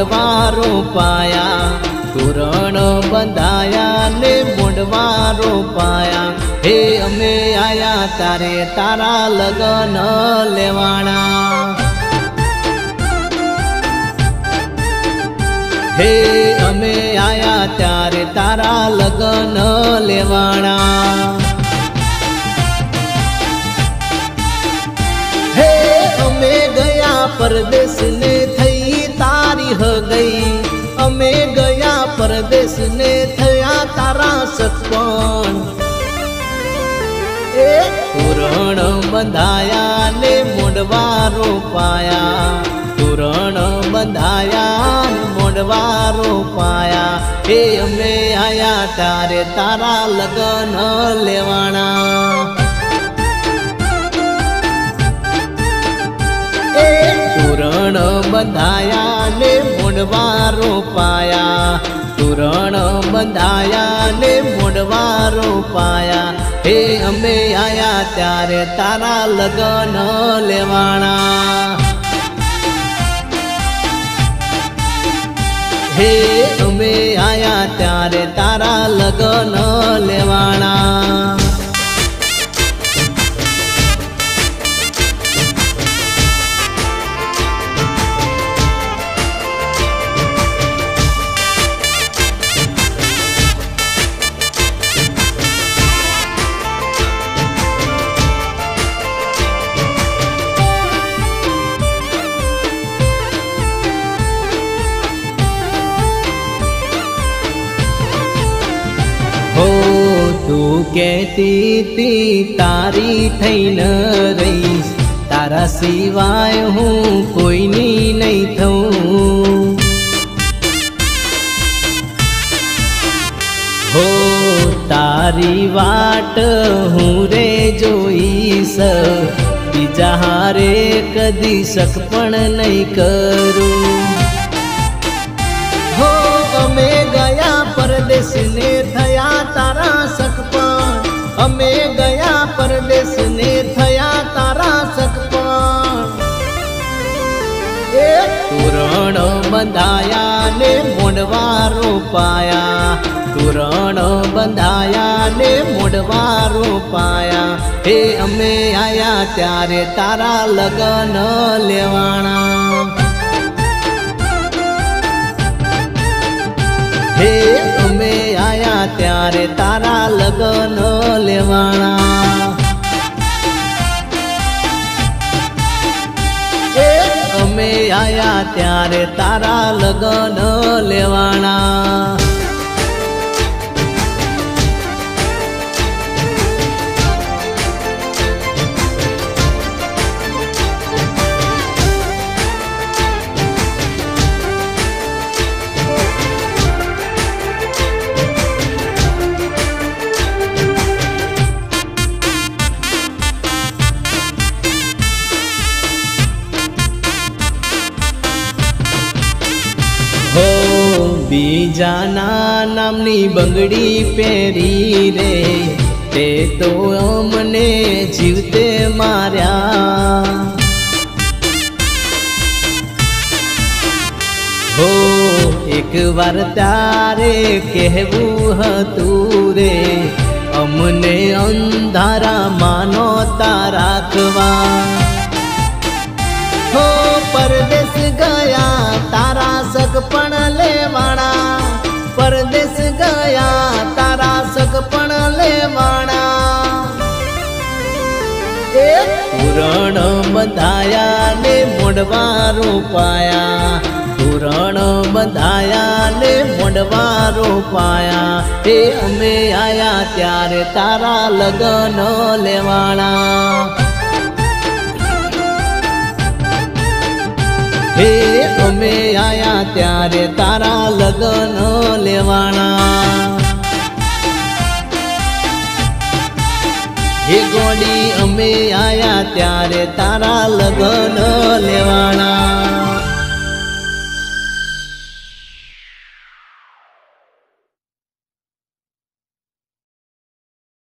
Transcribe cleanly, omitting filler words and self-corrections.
मोंडवा रोपाया, तोरण बंधाया ने मोंडवा रोपाया। हे अमे आया तारे तारा लगन लेवाना। हे अमे आया त्यारे तारा लगन लेवाना। हे अमे गया परदेश ने थई तारी ह गई, अमे गया परदेश ने थया तारा सपन। तोरण बंधाया ने मोंडवा रोपाया, तोरण बंधाया मोंडवा रोपाया। हे अमे आया तारे तारा लगन लेवाना। तोरण बंधाया ने मोंडवा रोपाया, तोरण बंधाया ने मोंडवा रोपाया। हे अमे आया त्यारे तारा लगन लेवाना। हे अमे आया त्यारे तारा लगन लेवाना। हो तू कहती थी तारी थई न रहीश, तारा सिवाय हूँ कोई नहीं थऊं। हो तारी वाट हूँ रे जोईस, बीजा हारे कदी सकपण नहीं करूं। हो अमे गया परदेश ने थया तारा सकपण, अमे गया परदेश ने थया तारा सकपण। तोरण बंधाया ने मोंडवा रोपाया, तोरण बंधाया ने मोंडवा रोपाया। हे अमे आया त्यारे तारा लगन लेवाना। हे अमे आया त्यारे तारा लगन लेवाना। हे अमे आया त्यारे तारा लगन लेवाना। हो बीजाना नामनी बंगड़ी पेरी रे, ते तो अमने जीवते मार्या। हो एक बार तारे कहवू हतू रे, अमने अंधारा मानो ताराखवा। हो परदेश गया तारा सकपण लेवाना, परदेश गया तारा सकपण लेवाना। तोरण बंधाया ने मोंडवा रोपाया, तोरण बंधाया ने मोंडवा रोपाया। हे अमे आया त्यारे तारा लगन लेवाना। हे अमे आया त्यारे तारा लगन लेवाना। हे गोडी अमे आया त्यारे तारा लगन लेवाना।